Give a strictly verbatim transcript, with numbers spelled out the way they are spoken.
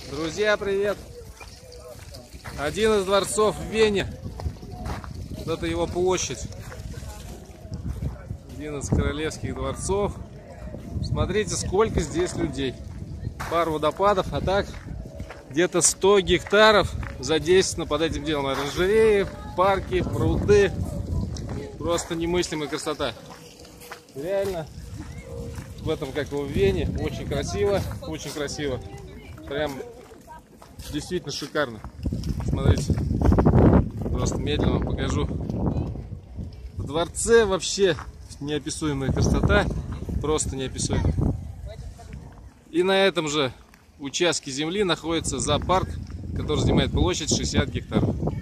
Друзья, привет! Один из дворцов в Вене. Вот это его площадь. Один из королевских дворцов. Смотрите, сколько здесь людей. Пару водопадов, а так где-то сто гектаров задействовано под этим делом. Оранжереи, парки, пруды. Просто немыслимая красота. Реально в этом, как его в Вене, очень красиво, очень красиво. Прям действительно шикарно. Смотрите, просто медленно вам покажу. В дворце вообще неописуемая красота, просто неописуемая. И на этом же участке земли находится зоопарк, который занимает площадь шестьдесят гектаров.